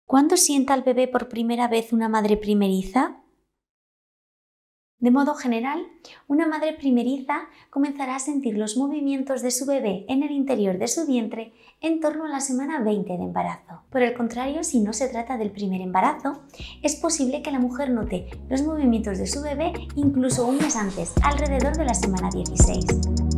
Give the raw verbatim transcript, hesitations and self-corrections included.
¿Cuándo sienta al bebé por primera vez una madre primeriza? De modo general, una madre primeriza comenzará a sentir los movimientos de su bebé en el interior de su vientre en torno a la semana veinte de embarazo. Por el contrario, si no se trata del primer embarazo, es posible que la mujer note los movimientos de su bebé incluso un mes antes, alrededor de la semana dieciséis.